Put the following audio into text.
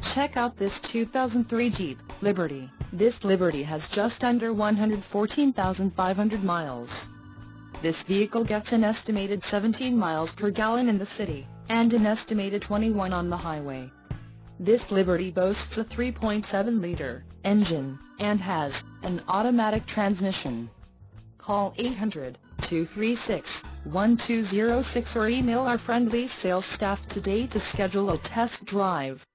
Check out this 2003 Jeep Liberty. This Liberty has just under 114,500 miles. This vehicle gets an estimated 17 miles per gallon in the city, and an estimated 21 on the highway. This Liberty boasts a 3.7-liter engine, and has an automatic transmission. Call 800-236-1206 or email our friendly sales staff today to schedule a test drive.